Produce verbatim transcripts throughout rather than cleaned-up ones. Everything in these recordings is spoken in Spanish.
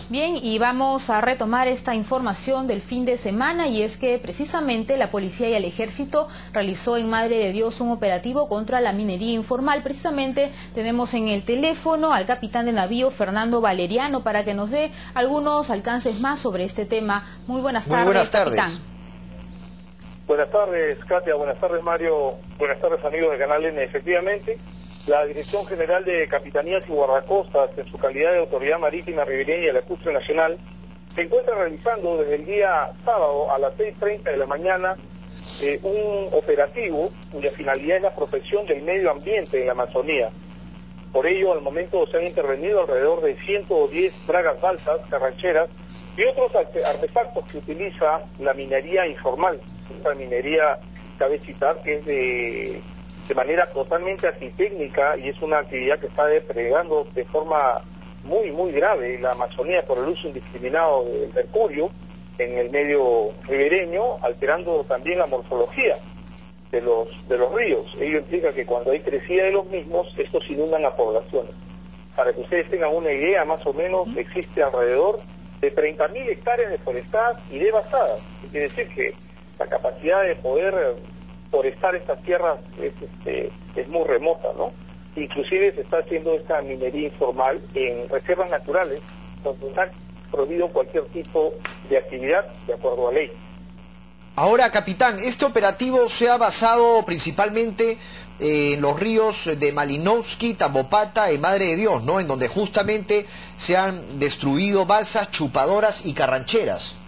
Bien, y vamos a retomar esta información del fin de semana, y es que precisamente la policía y el ejército realizó en Madre de Dios un operativo contra la minería informal. Precisamente tenemos en el teléfono al capitán de navío Fernando Valeriano para que nos dé algunos alcances más sobre este tema. Muy buenas tardes, Muy buenas tardes. capitán. Buenas tardes, Katia. Buenas tardes, Mario. Buenas tardes, amigos de Canal N. Efectivamente, la Dirección General de Capitanías y Guardacostas, en su calidad de Autoridad Marítima Ribereña y Lacustre Nacional, se encuentra realizando desde el día sábado a las seis treinta de la mañana eh, un operativo cuya finalidad es la protección del medio ambiente en la Amazonía. Por ello, al momento se han intervenido alrededor de ciento diez dragas balsas, carrancheras y otros artefactos que utiliza la minería informal. Esta minería, cabe citar, que es de... de manera totalmente antitécnica y es una actividad que está depredando de forma muy, muy grave la Amazonía por el uso indiscriminado del mercurio en el medio ribereño, alterando también la morfología de los, de los ríos. Ello implica que cuando hay crecida de los mismos, estos inundan a poblaciones. Para que ustedes tengan una idea, más o menos existe alrededor de treinta mil hectáreas deforestadas y devastadas. Quiere decir que la capacidad de poder forestar estas tierras es, este, es muy remota, ¿no? Inclusive se está haciendo esta minería informal en reservas naturales, donde está prohibido cualquier tipo de actividad de acuerdo a ley. Ahora, capitán, este operativo se ha basado principalmente eh, en los ríos de Malinovsky, Tambopata y Madre de Dios, ¿no? En donde justamente se han destruido balsas, chupadoras y carrancheras.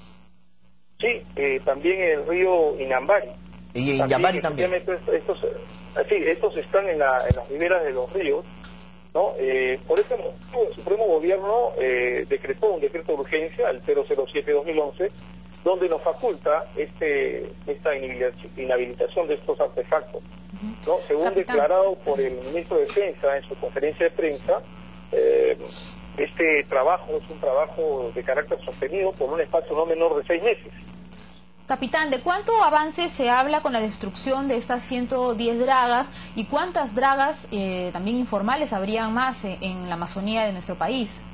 Sí, eh, también el río Inambari. Y en Yambari también. Estos, estos, sí, estos están en, la, en las riberas de los ríos, ¿no? Eh, por ese motivo, el Supremo Gobierno eh, decretó un decreto de urgencia, el cero cero siete dos mil once, donde nos faculta este esta inhabilitación de estos artefactos, ¿no? Según Capitán. declarado por el ministro de Defensa en su conferencia de prensa, eh, este trabajo es un trabajo de carácter sostenido por un espacio no menor de seis meses. Capitán, ¿de cuánto avance se habla con la destrucción de estas ciento diez dragas y cuántas dragas eh, también informales habrían más eh, en la Amazonía de nuestro país?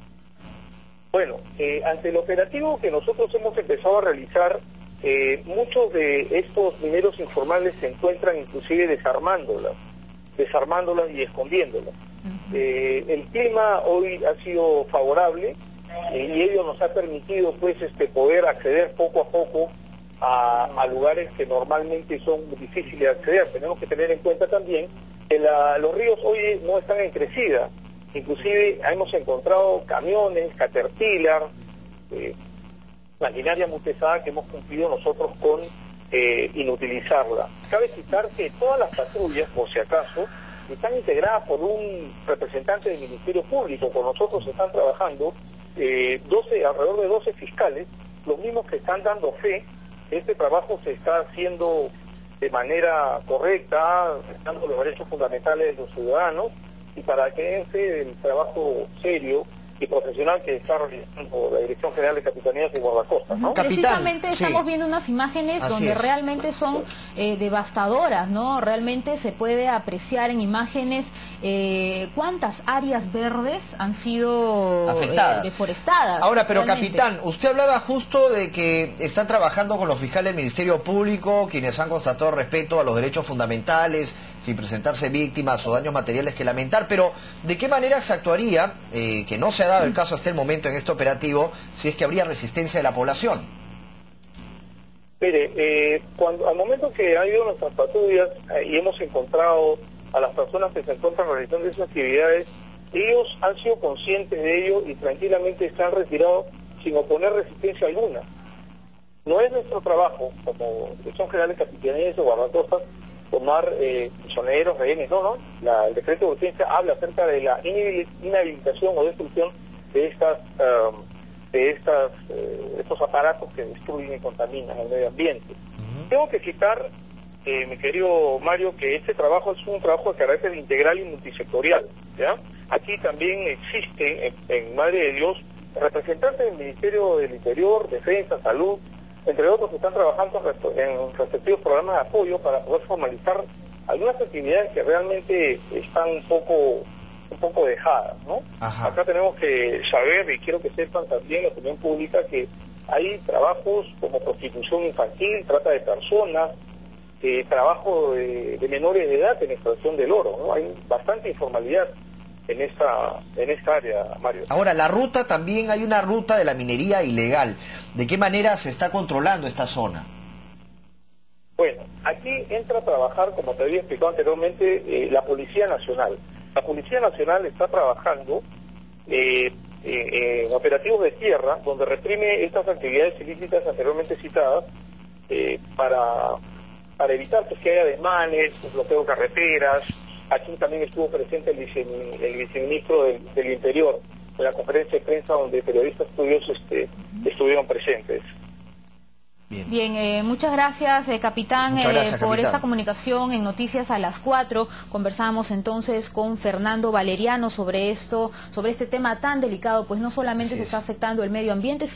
Bueno, eh, ante el operativo que nosotros hemos empezado a realizar, eh, muchos de estos mineros informales se encuentran inclusive desarmándolas, desarmándolas y escondiéndolas. Uh-huh. eh, el clima hoy ha sido favorable eh, y ello nos ha permitido pues este poder acceder poco a poco A, a lugares que normalmente son difíciles de acceder. Tenemos que tener en cuenta también que la, los ríos hoy no están en crecida. Inclusive hemos encontrado camiones, caterpillar, eh, maquinaria muy pesada que hemos cumplido nosotros con eh, inutilizarla. Cabe citar que todas las patrullas, por si acaso, están integradas por un representante del Ministerio Público. Con nosotros están trabajando eh, doce, alrededor de doce fiscales, los mismos que están dando fe. Este trabajo se está haciendo de manera correcta, respetando los derechos fundamentales de los ciudadanos, y para que ese el trabajo serio y profesional que está realizando la Dirección General de Capitanías y Guardacostas, ¿no? Capitán, Precisamente sí. Estamos viendo unas imágenes Así donde es. realmente son eh, devastadoras, ¿no? Realmente se puede apreciar en imágenes eh, cuántas áreas verdes han sido afectadas, eh, deforestadas. Ahora, pero realmente. capitán, usted hablaba justo de que están trabajando con los fiscales del Ministerio Público, quienes han constatado respeto a los derechos fundamentales, sin presentarse víctimas o daños materiales que lamentar, pero ¿de qué manera se actuaría, eh, que no se ha dado el caso hasta el momento en este operativo, si es que habría resistencia de la población? Mire, eh, cuando, al momento que han ido nuestras patrullas eh, y hemos encontrado a las personas que se encuentran realizando esas actividades, ellos han sido conscientes de ello y tranquilamente se han retirado sin oponer resistencia alguna. No es nuestro trabajo, como Dirección General de Capitanías de Guardacostas, tomar eh, prisioneros, rehenes, no, no. La, el decreto de urgencia habla acerca de la inhabilitación o destrucción de estas um, de estas eh, estos aparatos que destruyen y contaminan el medio ambiente. Uh-huh. Tengo que citar, eh, mi querido Mario, que este trabajo es un trabajo de carácter integral y multisectorial, ¿ya? Aquí también existe en, en Madre de Dios representantes del Ministerio del Interior, Defensa, Salud, entre otros que están trabajando en respectivos programas de apoyo para poder formalizar algunas actividades que realmente están un poco un poco dejadas, ¿no? Ajá. Acá tenemos que saber, y quiero que sepan también la opinión pública, que hay trabajos como prostitución infantil, trata de personas, eh, trabajo de, de menores de edad en extracción del oro, ¿no? Hay bastante informalidad en esta en esta área, Mario. Ahora, la ruta, también hay una ruta de la minería ilegal. ¿De qué manera se está controlando esta zona? Bueno, aquí entra a trabajar, como te había explicado anteriormente, eh, la Policía Nacional. La Policía Nacional está trabajando eh, eh, en operativos de tierra, donde reprime estas actividades ilícitas anteriormente citadas, eh, para, para evitar pues, que haya desmanes, bloqueo de carreteras. Aquí también estuvo presente el, vice, el viceministro del, del Interior en la conferencia de prensa donde periodistas estudiosos este, estuvieron presentes. Bien, Bien eh, muchas gracias, eh, capitán, muchas gracias, eh, por capitán. esta comunicación en Noticias a las cuatro. Conversamos entonces con Fernando Valeriano sobre esto, sobre este tema tan delicado, pues no solamente Así se es. está afectando el medio ambiente,